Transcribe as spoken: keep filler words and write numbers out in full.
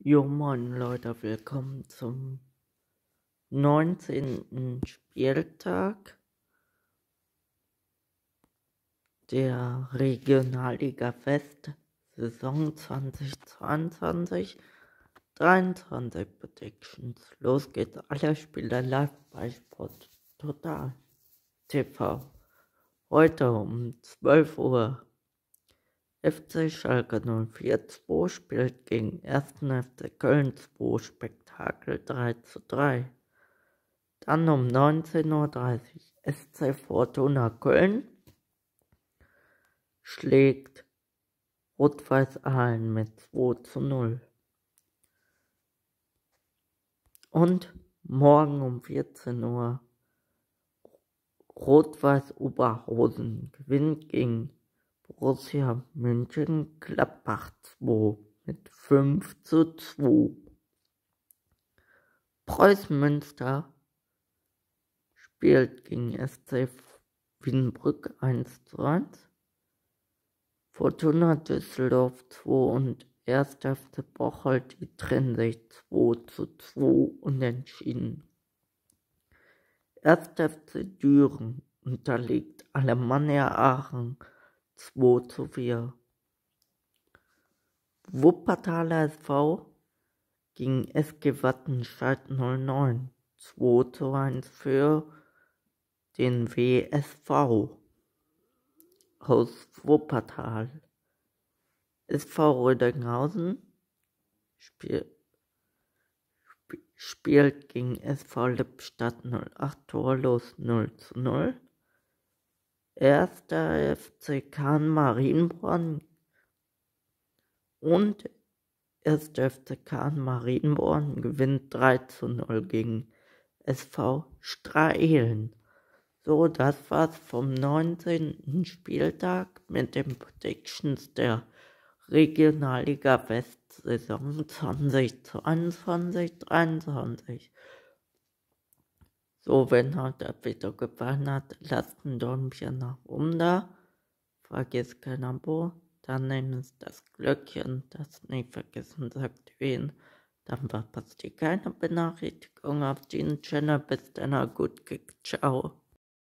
Jo moin Leute, willkommen zum neunzehnten Spieltag der Regionalliga West Saison zweitausendzweiundzwanzig dreiundzwanzig Predictions. Los geht's, alle Spiele live bei Sport Total T V. Heute um zwölf Uhr. F C Schalke null vier zwei spielt gegen ersten F C Köln zwei, Spektakel drei zu drei. Dann um neunzehn Uhr dreißig S C Fortuna Köln schlägt Rot-Weiß Aalen mit zwei zu null. Und morgen um vierzehn Uhr Rot-Weiß Oberhausen gewinnt gegen Borussia Mönchengladbach zwei mit fünf zu zwei. Preußen Münster spielt gegen S C Wiedenbrück eins zu eins. Fortuna Düsseldorf zwei und erster F C Bocholt, die trennen sich zwei zu zwei unentschieden. erster F C Düren unterliegt Alemannia Aachen zwei zu vier. Wuppertaler S V gegen S G Wattenscheid null neun zwei zu eins für den W S V aus Wuppertal. S V Rödinghausen spiel, sp spielt gegen S V Lippstadt null acht torlos null zu null. Erster F C Kahn Marienborn und erster F C Kahn Marienborn gewinnt drei zu null gegen S V Straelen. So, das war's vom neunzehnten Spieltag mit den Predictions der Regionalliga West Saison zweitausendzweiundzwanzig dreiundzwanzig. So, wenn euch das Video gefallen hat, lasst ein Däumchen nach oben da. Vergesst kein Abo, dann nehmt das Glöckchen, das nicht vergessen zu aktivieren. Dann verpasst ihr keine Benachrichtigung auf den Channel. Bis dann, gut Kick, ciao.